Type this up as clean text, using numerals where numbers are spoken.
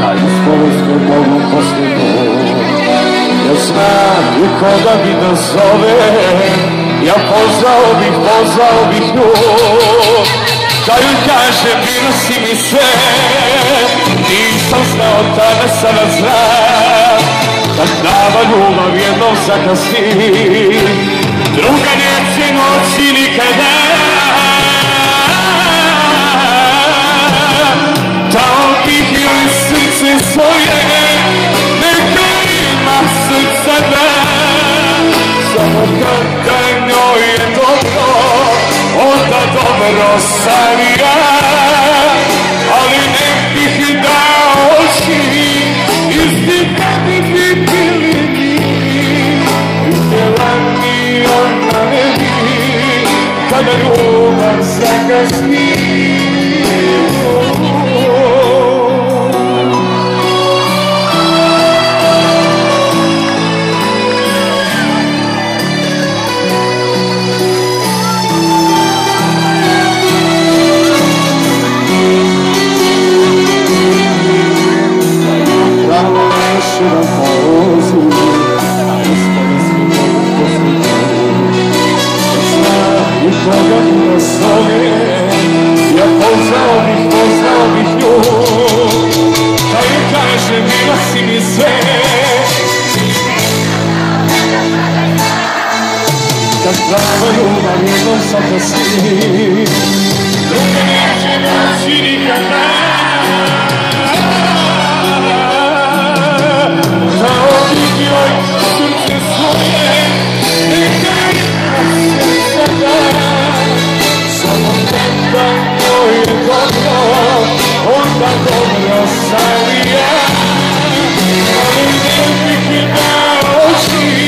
ajde skoro s Bogom posljedno. Ja znam i koga mi da zove, ja pozvao bih nju, da ju kažem bila si mi sve, nisam znao tada sada znam, kad nama ljubav jednom zakasni, druga neće noći nikada. Dao bih joj srce svoje, neka ima srca da, samo kada njoj je dobro, onda dobro sam ja, ali ne bih dao oči, isti kad bi bili mi, htjela mi ona ne bi, kada ljubav zakasni. Ja pozvao bih nju, da ju kažem bila si mi sve, kad prava ljubav jednom zakasni, druga neće noći nikada. Dao bih joj srce svoje, neka ima srca da, samo kada njoj je dobro, onda dobro sam ja, ali ne bih dao oči,